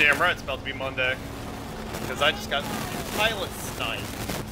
damn right it's about to be Monday. Because I just got pilot sniped.